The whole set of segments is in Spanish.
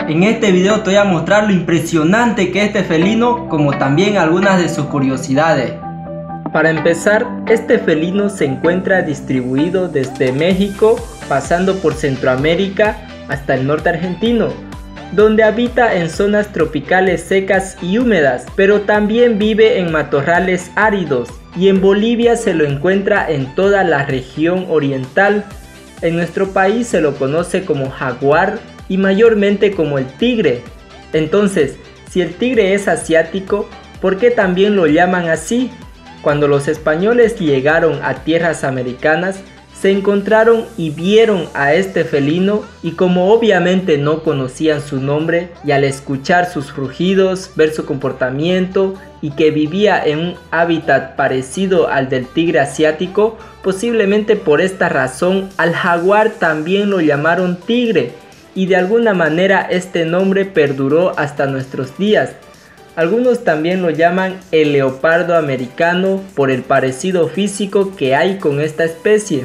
En este video te voy a mostrar lo impresionante que es este felino, como también algunas de sus curiosidades. Para empezar, este felino se encuentra distribuido desde México, pasando por Centroamérica hasta el norte argentino, donde habita en zonas tropicales secas y húmedas, pero también vive en matorrales áridos, y en Bolivia se lo encuentra en toda la región oriental. En nuestro país se lo conoce como jaguar y mayormente como el tigre. Entonces, si el tigre es asiático, ¿por qué también lo llaman así? Cuando los españoles llegaron a tierras americanas, se encontraron y vieron a este felino, y como obviamente no conocían su nombre, y al escuchar sus rugidos, ver su comportamiento y que vivía en un hábitat parecido al del tigre asiático, posiblemente por esta razón al jaguar también lo llamaron tigre, y de alguna manera este nombre perduró hasta nuestros días. Algunos también lo llaman el leopardo americano por el parecido físico que hay con esta especie.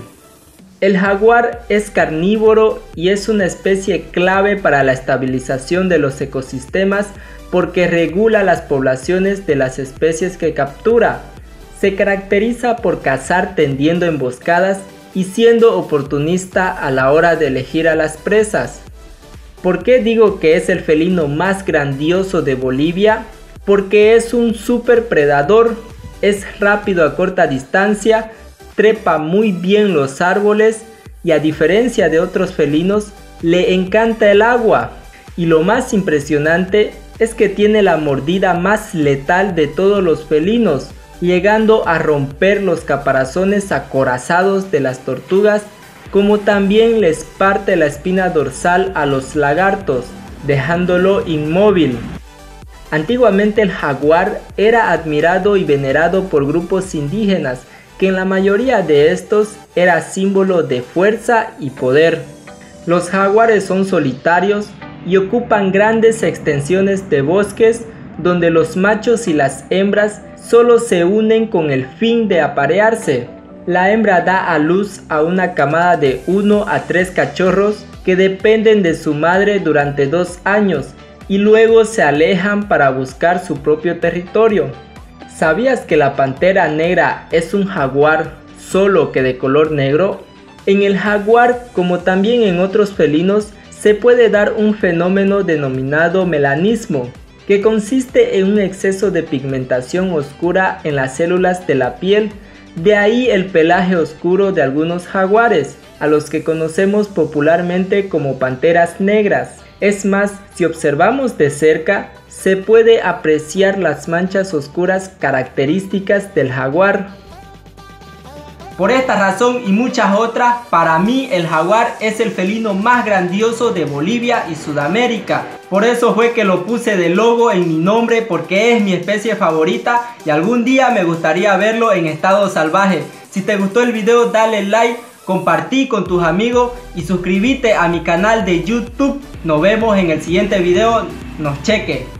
El jaguar es carnívoro y es una especie clave para la estabilización de los ecosistemas porque regula las poblaciones de las especies que captura. Se caracteriza por cazar tendiendo emboscadas y siendo oportunista a la hora de elegir a las presas. ¿Por qué digo que es el felino más grandioso de Bolivia? Porque es un super predador, es rápido a corta distancia, trepa muy bien los árboles y a diferencia de otros felinos, le encanta el agua. Y lo más impresionante es que tiene la mordida más letal de todos los felinos, llegando a romper los caparazones acorazados de las tortugas, como también les parte la espina dorsal a los lagartos, dejándolo inmóvil. Antiguamente el jaguar era admirado y venerado por grupos indígenas, que en la mayoría de estos era símbolo de fuerza y poder. Los jaguares son solitarios y ocupan grandes extensiones de bosques donde los machos y las hembras solo se unen con el fin de aparearse. La hembra da a luz a una camada de 1 a 3 cachorros que dependen de su madre durante 2 años y luego se alejan para buscar su propio territorio. ¿Sabías que la pantera negra es un jaguar solo que de color negro? En el jaguar, como también en otros felinos, se puede dar un fenómeno denominado melanismo, que consiste en un exceso de pigmentación oscura en las células de la piel. De ahí el pelaje oscuro de algunos jaguares, a los que conocemos popularmente como panteras negras. Es más, si observamos de cerca, se puede apreciar las manchas oscuras características del jaguar. Por esta razón y muchas otras, para mí el jaguar es el felino más grandioso de Bolivia y Sudamérica. Por eso fue que lo puse de logo en mi nombre, porque es mi especie favorita y algún día me gustaría verlo en estado salvaje. Si te gustó el video, dale like, compartí con tus amigos y suscríbete a mi canal de YouTube. Nos vemos en el siguiente video. Nos cheque.